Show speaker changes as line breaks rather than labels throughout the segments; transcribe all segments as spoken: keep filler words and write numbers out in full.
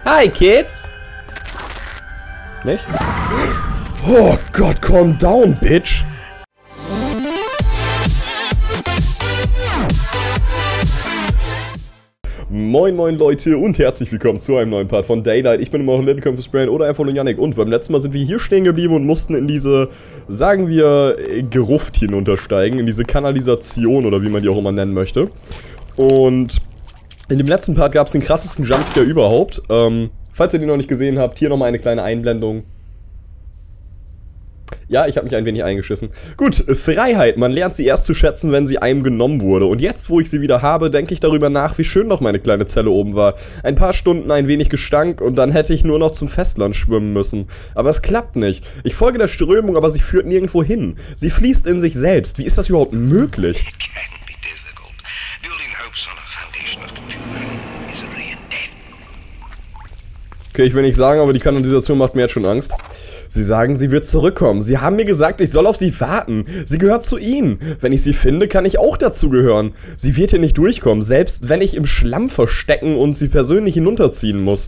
Hi, Kids! Nicht? Oh Gott, calm down, Bitch! Moin moin Leute und herzlich willkommen zu einem neuen Part von Daylight. Ich bin immer noch Littlekampfes Brain oder einfach nur Yannick. Und beim letzten Mal sind wir hier stehen geblieben und mussten in diese, sagen wir, Gruft hinuntersteigen. In diese Kanalisation oder wie man die auch immer nennen möchte. Und in dem letzten Part gab es den krassesten Jumpscare überhaupt. Ähm, falls ihr den noch nicht gesehen habt, hier nochmal eine kleine Einblendung. Ja, ich habe mich ein wenig eingeschissen. Gut, Freiheit. Man lernt sie erst zu schätzen, wenn sie einem genommen wurde. Und jetzt, wo ich sie wieder habe, denke ich darüber nach, wie schön doch meine kleine Zelle oben war. Ein paar Stunden ein wenig Gestank und dann hätte ich nur noch zum Festland schwimmen müssen. Aber es klappt nicht. Ich folge der Strömung, aber sie führt nirgendwo hin. Sie fließt in sich selbst. Wie ist das überhaupt möglich? Okay, ich will nicht sagen, aber die Kanalisation macht mir jetzt schon Angst. Sie sagen, sie wird zurückkommen. Sie haben mir gesagt, ich soll auf sie warten. Sie gehört zu ihnen. Wenn ich sie finde, kann ich auch dazu gehören. Sie wird hier nicht durchkommen, selbst wenn ich im Schlamm verstecken und sie persönlich hinunterziehen muss.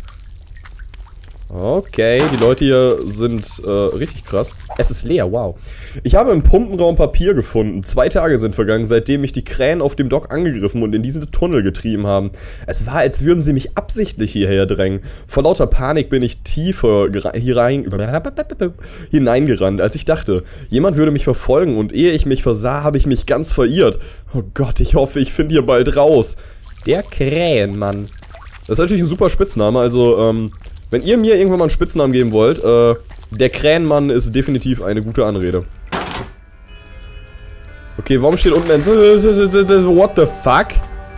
Okay, die Leute hier sind äh, richtig krass. Es ist leer, wow. Ich habe im Pumpenraum Papier gefunden. Zwei Tage sind vergangen, seitdem mich die Krähen auf dem Dock angegriffen und in diese Tunnel getrieben haben. Es war, als würden sie mich absichtlich hierher drängen. Vor lauter Panik bin ich tiefer hier rein, hineingerannt, als ich dachte, jemand würde mich verfolgen und ehe ich mich versah, habe ich mich ganz verirrt. Oh Gott, ich hoffe, ich finde hier bald raus. Der Krähenmann. Das ist natürlich ein super Spitzname, also, ähm... wenn ihr mir irgendwann mal einen Spitznamen geben wollt, äh, der Krähenmann ist definitiv eine gute Anrede. Okay, warum steht unten ein... What the fuck?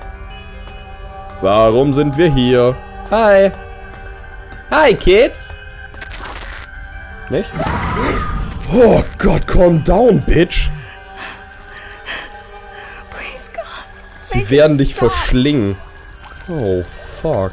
Warum sind wir hier? Hi. Hi, Kids. Nicht? Oh Gott, calm down, Bitch. Sie werden dich verschlingen. Oh, fuck.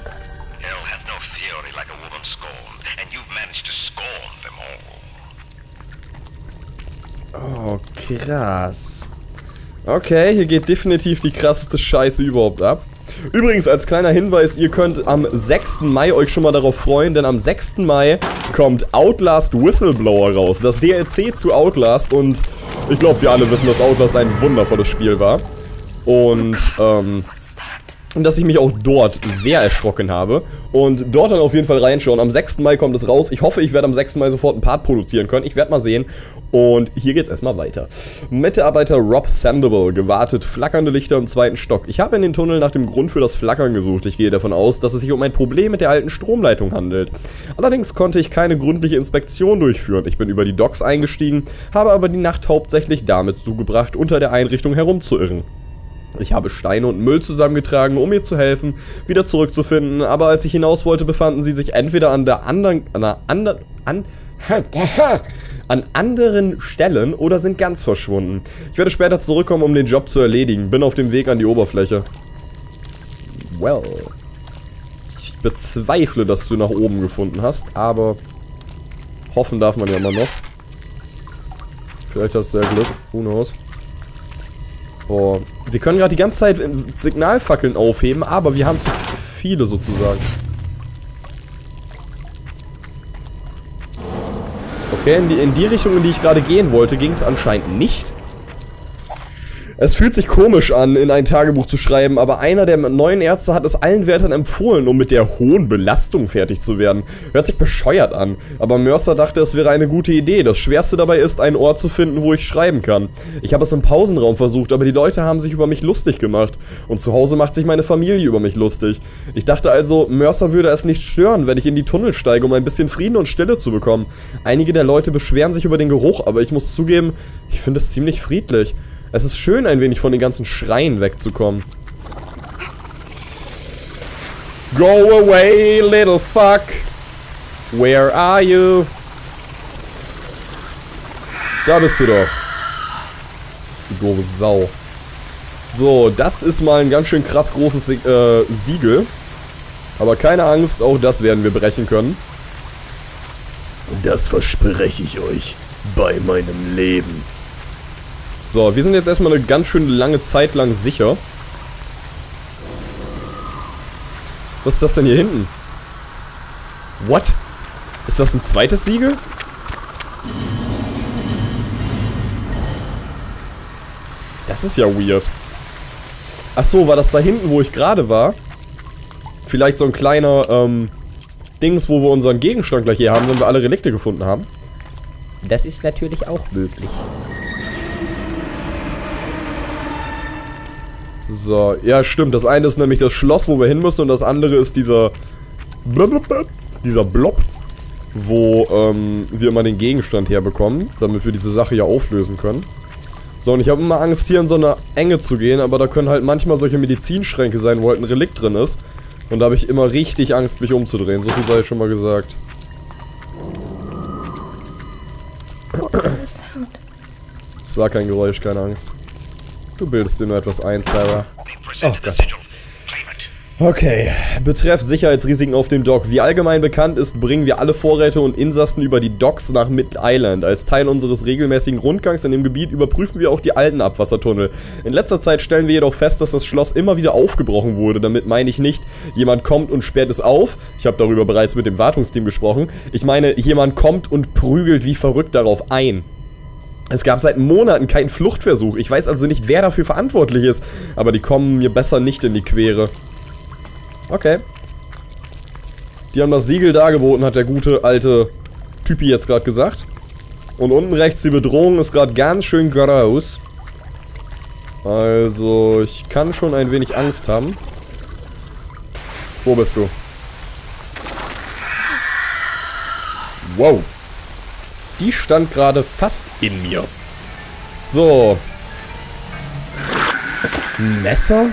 Oh, krass. Okay, hier geht definitiv die krasseste Scheiße überhaupt ab. Übrigens, als kleiner Hinweis, ihr könnt am sechsten Mai euch schon mal darauf freuen, denn am sechsten Mai kommt Outlast Whistleblower raus. Das D L C zu Outlast und ich glaube, wir alle wissen, dass Outlast ein wundervolles Spiel war. Und, ähm... Und dass ich mich auch dort sehr erschrocken habe. Und dort dann auf jeden Fall reinschauen. Am sechsten Mai kommt es raus. Ich hoffe, ich werde am sechsten Mai sofort einen Part produzieren können. Ich werde mal sehen. Und hier geht's erstmal weiter. Mitarbeiter Rob Sandoval gewartet. Flackernde Lichter im zweiten Stock. Ich habe in den Tunnel nach dem Grund für das Flackern gesucht. Ich gehe davon aus, dass es sich um ein Problem mit der alten Stromleitung handelt. Allerdings konnte ich keine gründliche Inspektion durchführen. Ich bin über die Docks eingestiegen, habe aber die Nacht hauptsächlich damit zugebracht, unter der Einrichtung herumzuirren. Ich habe Steine und Müll zusammengetragen, um mir zu helfen, wieder zurückzufinden, aber als ich hinaus wollte, befanden sie sich entweder an der anderen, an der anderen, an, an anderen Stellen oder sind ganz verschwunden. Ich werde später zurückkommen, um den Job zu erledigen. Bin auf dem Weg an die Oberfläche. Well. Ich bezweifle, dass du nach oben gefunden hast, aber hoffen darf man ja immer noch. Vielleicht hast du ja Glück, who knows. Boah, wir können gerade die ganze Zeit Signalfackeln aufheben, aber wir haben zu viele sozusagen. Okay, in die, in die Richtung, in die ich gerade gehen wollte, ging es anscheinend nicht. Es fühlt sich komisch an, in ein Tagebuch zu schreiben, aber einer der neuen Ärzte hat es allen Wärtern empfohlen, um mit der hohen Belastung fertig zu werden. Hört sich bescheuert an, aber Mercer dachte, es wäre eine gute Idee. Das Schwerste dabei ist, einen Ort zu finden, wo ich schreiben kann. Ich habe es im Pausenraum versucht, aber die Leute haben sich über mich lustig gemacht. Und zu Hause macht sich meine Familie über mich lustig. Ich dachte also, Mercer würde es nicht stören, wenn ich in die Tunnel steige, um ein bisschen Frieden und Stille zu bekommen. Einige der Leute beschweren sich über den Geruch, aber ich muss zugeben, ich finde es ziemlich friedlich. Es ist schön, ein wenig von den ganzen Schreien wegzukommen. Go away, little fuck. Where are you? Da bist du doch. Du doofe Sau. So, das ist mal ein ganz schön krass großes äh, Siegel. Aber keine Angst, auch das werden wir brechen können. Das verspreche ich euch bei meinem Leben. So, wir sind jetzt erstmal eine ganz schön lange Zeit lang sicher. Was ist das denn hier hinten? What? Ist das ein zweites Siegel? Das ist ja weird. Ach so, war das da hinten, wo ich gerade war? Vielleicht so ein kleiner, ähm, Dings, wo wir unseren Gegenstand gleich hier haben, wenn wir alle Relikte gefunden haben?
Das ist natürlich auch möglich.
So, ja stimmt. Das eine ist nämlich das Schloss, wo wir hin müssen und das andere ist dieser Blablabla, dieser Blob, wo ähm, wir immer den Gegenstand herbekommen, damit wir diese Sache ja auflösen können. So, und ich habe immer Angst, hier in so eine Enge zu gehen, aber da können halt manchmal solche Medizinschränke sein, wo halt ein Relikt drin ist. Und da habe ich immer richtig Angst, mich umzudrehen. So viel sei schon mal gesagt. Es war kein Geräusch, keine Angst. Du bildest dir nur etwas ein, Sarah. Oh Gott. Okay, betreff Sicherheitsrisiken auf dem Dock. Wie allgemein bekannt ist, bringen wir alle Vorräte und Insassen über die Docks nach Mid Island. Als Teil unseres regelmäßigen Rundgangs in dem Gebiet überprüfen wir auch die alten Abwassertunnel. In letzter Zeit stellen wir jedoch fest, dass das Schloss immer wieder aufgebrochen wurde. Damit meine ich nicht, jemand kommt und sperrt es auf. Ich habe darüber bereits mit dem Wartungsteam gesprochen. Ich meine, jemand kommt und prügelt wie verrückt darauf ein. Es gab seit Monaten keinen Fluchtversuch. Ich weiß also nicht, wer dafür verantwortlich ist. Aber die kommen mir besser nicht in die Quere. Okay. Die haben das Siegel dargeboten, hat der gute alte Typi jetzt gerade gesagt. Und unten rechts die Bedrohung ist gerade ganz schön groß. Also, ich kann schon ein wenig Angst haben. Wo bist du? Wow. Die stand gerade fast in mir. So. Ein Messer?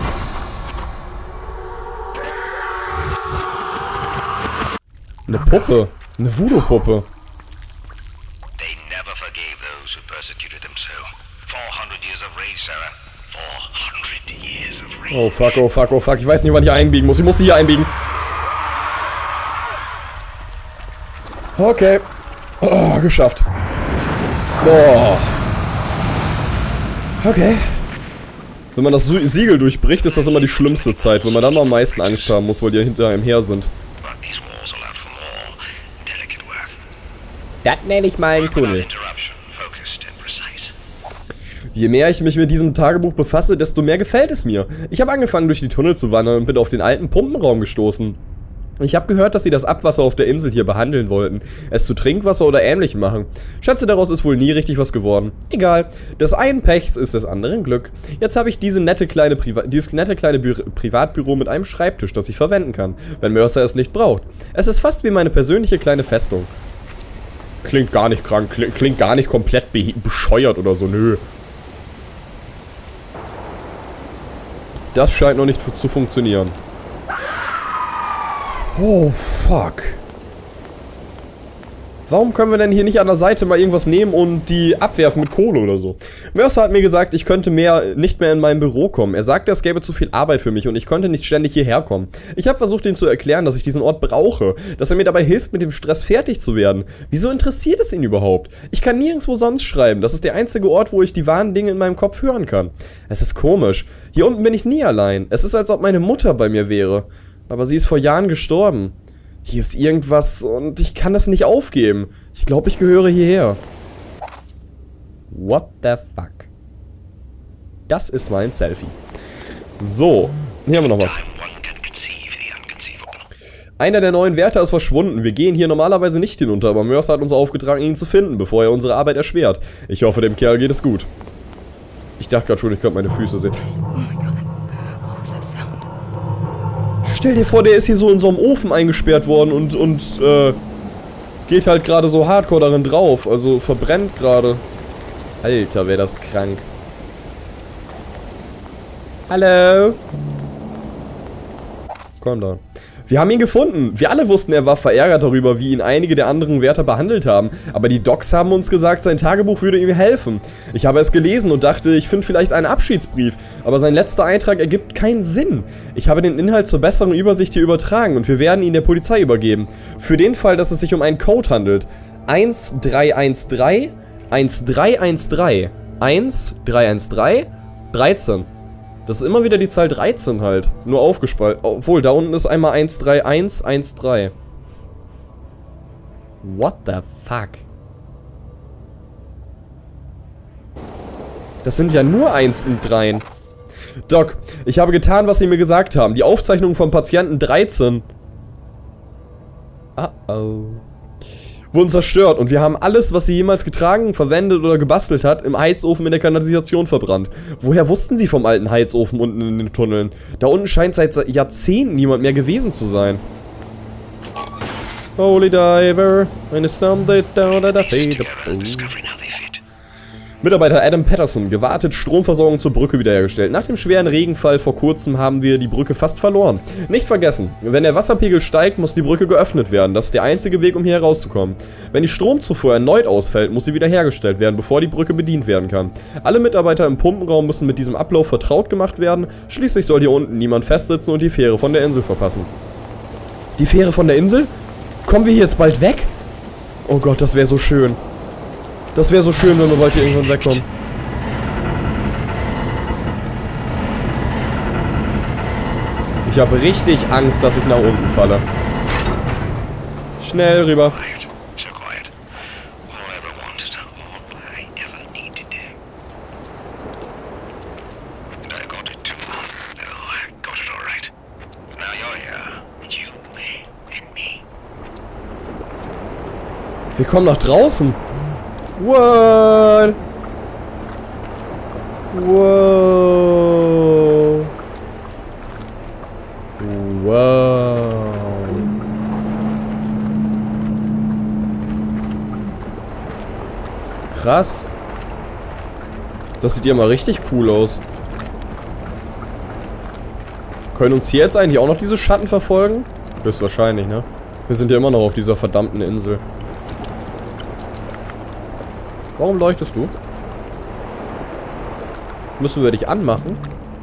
Eine Puppe. Eine Voodoo-Puppe. Oh fuck, oh fuck, oh fuck. Ich weiß nicht, wann ich hier einbiegen muss. Ich muss die hier einbiegen. Okay. Oh, geschafft. Boah. Okay. Wenn man das Siegel durchbricht, ist das immer die schlimmste Zeit, wenn man dann noch am meisten Angst haben muss, weil die hinter einem her sind.
Das nenne ich mal einen Tunnel.
Je mehr ich mich mit diesem Tagebuch befasse, desto mehr gefällt es mir. Ich habe angefangen, durch die Tunnel zu wandern und bin auf den alten Pumpenraum gestoßen. Ich habe gehört, dass sie das Abwasser auf der Insel hier behandeln wollten, es zu Trinkwasser oder ähnlichem machen. Schätze, daraus ist wohl nie richtig was geworden. Egal, des einen Pechs ist des anderen Glück. Jetzt habe ich diese nette kleine Priva dieses nette kleine Bü Privatbüro mit einem Schreibtisch, das ich verwenden kann, wenn Mercer es nicht braucht. Es ist fast wie meine persönliche kleine Festung. Klingt gar nicht krank, klingt, klingt gar nicht komplett be bescheuert oder so, nö. Das scheint noch nicht zu funktionieren. Oh, fuck. Warum können wir denn hier nicht an der Seite mal irgendwas nehmen und die abwerfen mit Kohle oder so? Mercer hat mir gesagt, ich könnte mehr, nicht mehr in mein Büro kommen. Er sagte, es gäbe zu viel Arbeit für mich und ich konnte nicht ständig hierher kommen. Ich habe versucht, ihm zu erklären, dass ich diesen Ort brauche, dass er mir dabei hilft, mit dem Stress fertig zu werden. Wieso interessiert es ihn überhaupt? Ich kann nirgendwo sonst schreiben. Das ist der einzige Ort, wo ich die wahren Dinge in meinem Kopf hören kann. Es ist komisch. Hier unten bin ich nie allein. Es ist, als ob meine Mutter bei mir wäre. Aber sie ist vor Jahren gestorben. Hier ist irgendwas und ich kann das nicht aufgeben. Ich glaube, ich gehöre hierher. What the fuck? Das ist mein Selfie. So, hier haben wir noch was. Einer der neuen Wärter ist verschwunden. Wir gehen hier normalerweise nicht hinunter, aber Mercer hat uns aufgetragen, ihn zu finden, bevor er unsere Arbeit erschwert. Ich hoffe, dem Kerl geht es gut. Ich dachte gerade schon, ich könnte meine Füße sehen. Stell dir vor, der ist hier so in so einem Ofen eingesperrt worden und, und, äh, geht halt gerade so hardcore darin drauf. Also verbrennt gerade. Alter, wäre das krank. Hallo? Komm da. Wir haben ihn gefunden. Wir alle wussten, er war verärgert darüber, wie ihn einige der anderen Wärter behandelt haben. Aber die Docs haben uns gesagt, sein Tagebuch würde ihm helfen. Ich habe es gelesen und dachte, ich finde vielleicht einen Abschiedsbrief. Aber sein letzter Eintrag ergibt keinen Sinn. Ich habe den Inhalt zur besseren Übersicht hier übertragen und wir werden ihn der Polizei übergeben. Für den Fall, dass es sich um einen Code handelt. eins drei eins drei eins drei eins drei eins drei eins drei dreizehn. Das ist immer wieder die Zahl dreizehn halt. Nur aufgespalten. Obwohl, da unten ist einmal eins drei eins eins drei. What the fuck? Das sind ja nur eins und dreien. Doc, ich habe getan, was Sie mir gesagt haben. Die Aufzeichnung vom Patienten dreizehn. Uh-oh. Wurden zerstört und wir haben alles, was sie jemals getragen, verwendet oder gebastelt hat, im Heizofen in der Kanalisation verbrannt. Woher wussten sie vom alten Heizofen unten in den Tunneln? Da unten scheint seit Jahrzehnten niemand mehr gewesen zu sein. Holy Diver, when it's someday down at the Mitarbeiter Adam Patterson, gewartet, Stromversorgung zur Brücke wiederhergestellt. Nach dem schweren Regenfall vor kurzem haben wir die Brücke fast verloren. Nicht vergessen, wenn der Wasserpegel steigt, muss die Brücke geöffnet werden. Das ist der einzige Weg, um hier herauszukommen. Wenn die Stromzufuhr erneut ausfällt, muss sie wiederhergestellt werden, bevor die Brücke bedient werden kann. Alle Mitarbeiter im Pumpenraum müssen mit diesem Ablauf vertraut gemacht werden. Schließlich soll hier unten niemand festsitzen und die Fähre von der Insel verpassen. Die Fähre von der Insel? Kommen wir hier jetzt bald weg? Oh Gott, das wäre so schön. Das wäre so schön, wenn wir bald hier irgendwann wegkommen. Ich habe richtig Angst, dass ich nach unten falle. Schnell rüber. Wir kommen nach draußen. What? Wow. Wow. Krass. Das sieht ja mal richtig cool aus. Können uns hier jetzt eigentlich auch noch diese Schatten verfolgen? Höchstwahrscheinlich, ne? Wir sind ja immer noch auf dieser verdammten Insel. Warum leuchtest du? Müssen wir dich anmachen?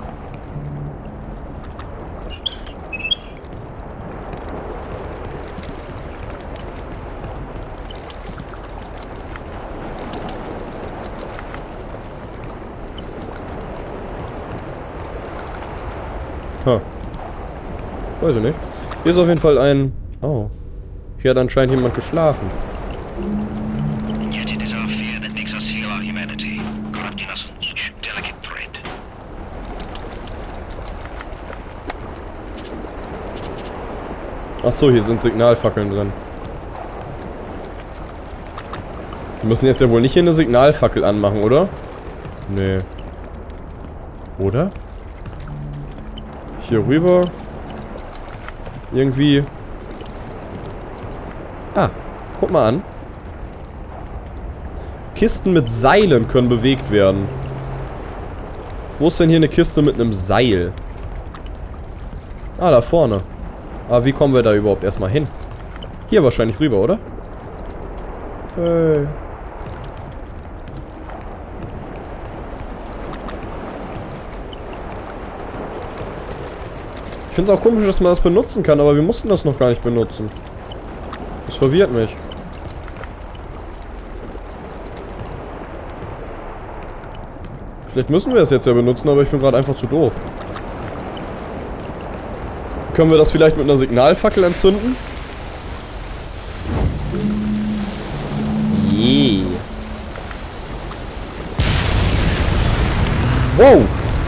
Ha. Weiß ich nicht. Hier ist auf jeden Fall ein... Oh. Hier hat anscheinend jemand geschlafen. Achso, hier sind Signalfackeln drin. Wir müssen jetzt ja wohl nicht hier eine Signalfackel anmachen, oder? Nee. Oder? Hier rüber. Irgendwie. Ah, guck mal an. Kisten mit Seilen können bewegt werden. Wo ist denn hier eine Kiste mit einem Seil? Ah, da vorne. Aber wie kommen wir da überhaupt erstmal hin? Hier wahrscheinlich rüber, oder? Hey. Ich finde es auch komisch, dass man das benutzen kann, aber wir mussten das noch gar nicht benutzen. Das verwirrt mich. Vielleicht müssen wir es jetzt ja benutzen, aber ich bin gerade einfach zu doof. Können wir das vielleicht mit einer Signalfackel entzünden? Yeah. Wow.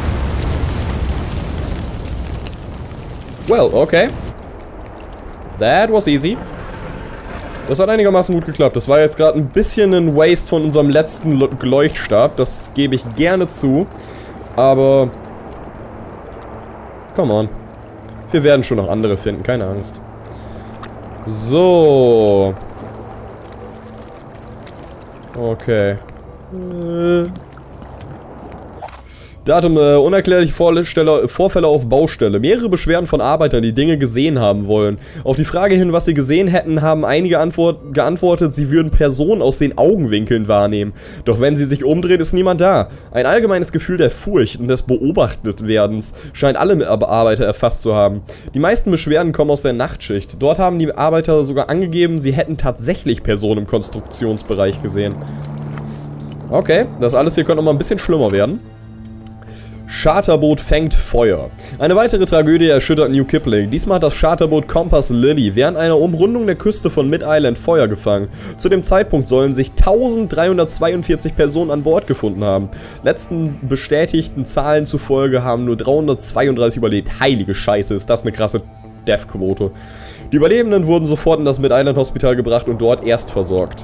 Well, okay. That was easy. Das hat einigermaßen gut geklappt. Das war jetzt gerade ein bisschen ein Waste von unserem letzten Leuchtstab. Das gebe ich gerne zu. Aber... Come on. Wir werden schon noch andere finden, keine Angst. So. Okay. Äh. Datum, äh, unerklärliche Vorstelle, Vorfälle auf Baustelle. Mehrere Beschwerden von Arbeitern, die Dinge gesehen haben wollen. Auf die Frage hin, was sie gesehen hätten, haben einige Antwort, geantwortet, sie würden Personen aus den Augenwinkeln wahrnehmen. Doch wenn sie sich umdrehen, ist niemand da. Ein allgemeines Gefühl der Furcht und des Beobachtetwerdens scheint alle Arbeiter erfasst zu haben. Die meisten Beschwerden kommen aus der Nachtschicht. Dort haben die Arbeiter sogar angegeben, sie hätten tatsächlich Personen im Konstruktionsbereich gesehen. Okay, das alles hier könnte noch mal ein bisschen schlimmer werden. Charterboot fängt Feuer. Eine weitere Tragödie erschüttert New Kipling. Diesmal hat das Charterboot Compass Lily während einer Umrundung der Küste von Mid-Island Feuer gefangen. Zu dem Zeitpunkt sollen sich eintausenddreihundertzweiundvierzig Personen an Bord gefunden haben. Letzten bestätigten Zahlen zufolge haben nur dreihundertzweiunddreißig überlebt. Heilige Scheiße, ist das eine krasse Death-Quote. Die Überlebenden wurden sofort in das Mid-Island Hospital gebracht und dort erst versorgt.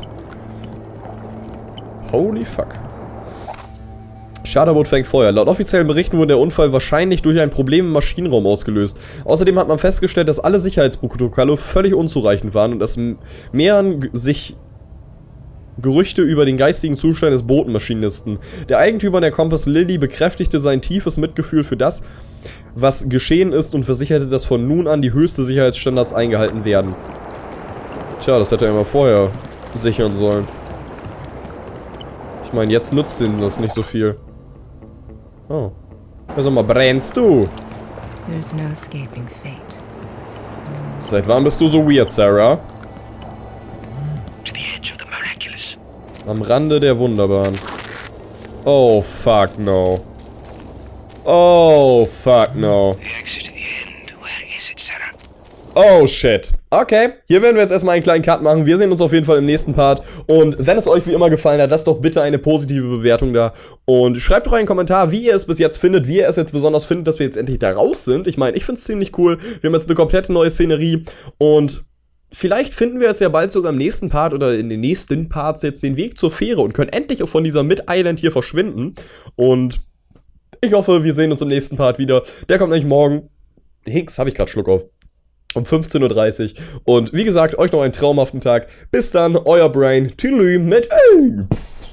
Holy fuck. Charterboot fängt Feuer. Laut offiziellen Berichten wurde der Unfall wahrscheinlich durch ein Problem im Maschinenraum ausgelöst. Außerdem hat man festgestellt, dass alle Sicherheitsprotokolle völlig unzureichend waren und es mehren sich Gerüchte über den geistigen Zustand des Botenmaschinisten. Der Eigentümer der Compass Lily bekräftigte sein tiefes Mitgefühl für das, was geschehen ist und versicherte, dass von nun an die höchsten Sicherheitsstandards eingehalten werden. Tja, das hätte er immer vorher sichern sollen. Ich meine, jetzt nutzt ihm das nicht so viel. Oh. Also mal, brennst du?
There's no escaping fate.
Seit wann bist du so weird, Sarah?
To the edge of the miraculous.
Am Rande der Wunderbaren. Oh, fuck no. Oh, fuck no.
The exit to the end. Where is it, Sarah?
Oh, shit. Okay, hier werden wir jetzt erstmal einen kleinen Cut machen. Wir sehen uns auf jeden Fall im nächsten Part. Und wenn es euch wie immer gefallen hat, lasst doch bitte eine positive Bewertung da. Und schreibt doch einen Kommentar, wie ihr es bis jetzt findet, wie ihr es jetzt besonders findet, dass wir jetzt endlich da raus sind. Ich meine, ich finde es ziemlich cool. Wir haben jetzt eine komplette neue Szenerie. Und vielleicht finden wir jetzt ja bald sogar im nächsten Part oder in den nächsten Parts jetzt den Weg zur Fähre und können endlich auch von dieser Mid-Island hier verschwinden. Und ich hoffe, wir sehen uns im nächsten Part wieder. Der kommt nämlich morgen. Hicks, habe ich gerade Schluck auf. Um fünfzehn Uhr dreißig. Und wie gesagt, euch noch einen traumhaften Tag. Bis dann, euer Brain. Tschüss mit.